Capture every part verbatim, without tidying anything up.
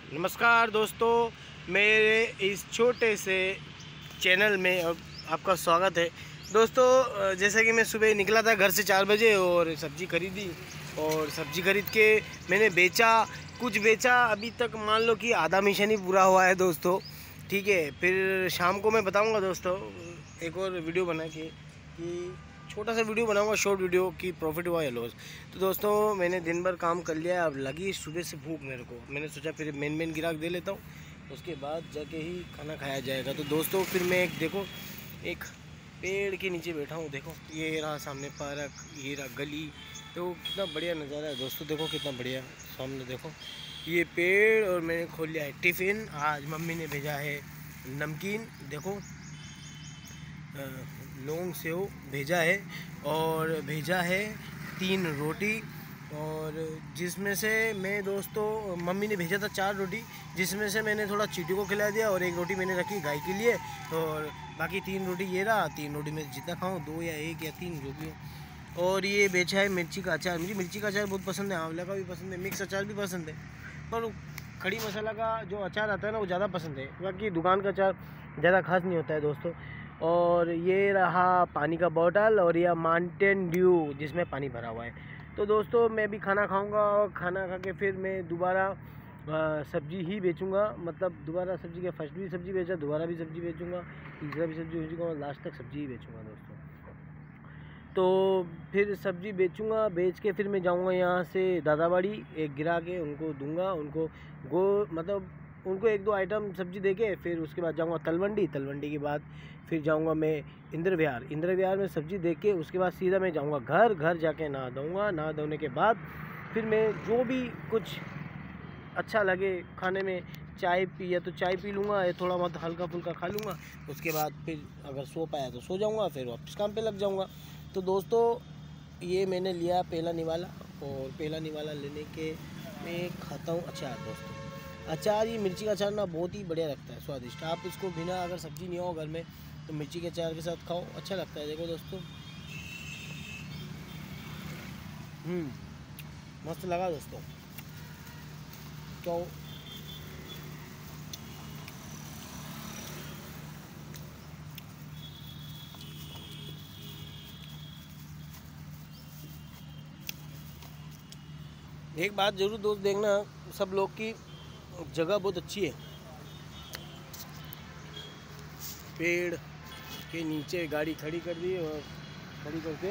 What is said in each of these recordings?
नमस्कार दोस्तों, मेरे इस छोटे से चैनल में अब आपका स्वागत है। दोस्तों, जैसे कि मैं सुबह निकला था घर से चार बजे और सब्ज़ी खरीदी और सब्ज़ी खरीद के मैंने बेचा, कुछ बेचा। अभी तक मान लो कि आधा मिशन ही पूरा हुआ है दोस्तों। ठीक है, फिर शाम को मैं बताऊंगा दोस्तों एक और वीडियो बना के कि छोटा सा वीडियो बनाऊंगा, शॉर्ट वीडियो कि प्रॉफिट हुआ या लॉस। तो दोस्तों, मैंने दिन भर काम कर लिया, अब लगी सुबह से भूख मेरे को। मैंने सोचा फिर मेन मेन गिराक दे लेता हूँ, उसके बाद जाके ही खाना खाया जाएगा। तो दोस्तों, फिर मैं एक देखो एक पेड़ के नीचे बैठा हूँ। देखो ये रहा सामने पार्क, ये रहा गली। तो कितना बढ़िया नज़ारा है दोस्तों, देखो कितना बढ़िया सामने। देखो ये पेड़ और मैंने खोल लिया है टिफ़िन। आज मम्मी ने भेजा है नमकीन, देखो लौंग सेव भेजा है और भेजा है तीन रोटी, और जिसमें से मैं दोस्तों मम्मी ने भेजा था चार रोटी, जिसमें से मैंने थोड़ा चीटी को खिला दिया और एक रोटी मैंने रखी गाय के लिए, और बाकी तीन रोटी ये रहा। तीन रोटी में जितना खाऊं, दो या एक या तीन जो भी हो। और ये बेचा है मिर्ची का अचार। मुझे मिर्ची का अचार बहुत पसंद है, आंवला का भी पसंद है, मिक्स अचार भी पसंद है, पर खड़ी मसाला का जो अचार आता है ना वो ज़्यादा पसंद है। बाकी दुकान का अचार ज़्यादा खास नहीं होता है दोस्तों। और ये रहा पानी का बोतल और यह माउंटेन ड्यू जिसमें पानी भरा हुआ है। तो दोस्तों, मैं भी खाना खाऊंगा और खाना खा के फिर मैं दोबारा सब्ज़ी ही बेचूंगा। मतलब दोबारा सब्ज़ी के फर्स्ट भी सब्ज़ी बेचा, दोबारा भी सब्ज़ी बेचूंगा, तीसरा भी सब्ज़ी बेचूंगा और लास्ट तक सब्ज़ी ही बेचूंगा दोस्तों। तो फिर सब्ज़ी बेचूंगा, बेच के फिर मैं जाऊंगा यहाँ से दादाबाड़ी, एक गिरा के उनको दूंगा, उनको गो मतलब उनको एक दो आइटम सब्ज़ी दे के फिर उसके बाद जाऊंगा तलवंडी। तलवंडी के बाद फिर जाऊंगा मैं इंद्र विहार। इंद्र विहार में सब्ज़ी दे के उसके बाद सीधा मैं जाऊंगा घर। घर जाके नहा धोऊँगा, नहा धोने के बाद फिर मैं जो भी कुछ अच्छा लगे खाने में, चाय पी या तो चाय पी लूँगा या थोड़ा बहुत हल्का फुल्का खा लूँगा। उसके बाद फिर अगर सो पाया तो सो जाऊँगा, फिर वापस काम पे लग जाऊँगा। तो दोस्तों, ये मैंने लिया पहला निवाला, और पहला निवाला लेने के मैं खाता हूँ अचार दोस्तों। अचार, ये मिर्ची का अचार ना बहुत ही बढ़िया लगता है, स्वादिष्ट। आप इसको बिना अगर सब्ज़ी नहीं हो घर में तो मिर्ची के अचार के साथ खाओ, अच्छा लगता है। देखो दोस्तों, हम्म मस्त लगा दोस्तों। तो एक बात ज़रूर दोस्त देखना, सब लोग की जगह बहुत अच्छी है। पेड़ के नीचे गाड़ी खड़ी कर दी और खड़ी करके।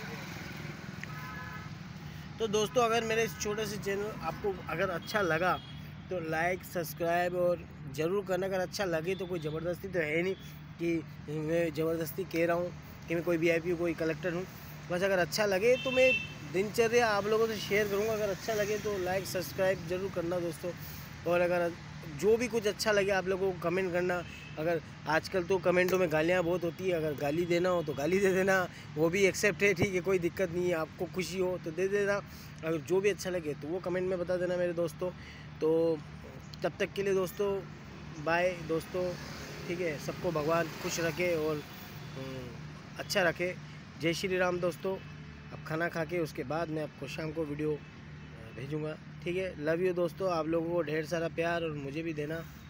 तो दोस्तों, अगर मेरे इस छोटे से चैनल आपको अगर अच्छा लगा तो लाइक सब्सक्राइब और ज़रूर करना। अगर अच्छा लगे तो कोई ज़बरदस्ती तो है नहीं कि मैं ज़बरदस्ती कह रहा हूँ कि मैं कोई वी आई पी कोई कलेक्टर हूँ। बस अगर अच्छा लगे तो मैं दिनचर्या आप लोगों से शेयर करूँगा। अगर अच्छा लगे तो लाइक सब्सक्राइब ज़रूर करना दोस्तों। और अगर जो भी कुछ अच्छा लगे आप लोगों को कमेंट करना। अगर आजकल तो कमेंटों में गालियाँ बहुत होती है, अगर गाली देना हो तो गाली दे देना, वो भी एक्सेप्ट है, ठीक है, कोई दिक्कत नहीं है। आपको खुशी हो तो दे देना, अगर जो भी अच्छा लगे तो वो कमेंट में बता देना मेरे दोस्तों। तो तब तक के लिए दोस्तों बाय दोस्तों, ठीक है। सबको भगवान खुश रखे और अच्छा रखे। जय श्री राम दोस्तों। अब खाना खा के उसके बाद मैं आपको शाम को वीडियो भेजूँगा, ठीक है। लव यू दोस्तों, आप लोगों को ढेर सारा प्यार और मुझे भी देना।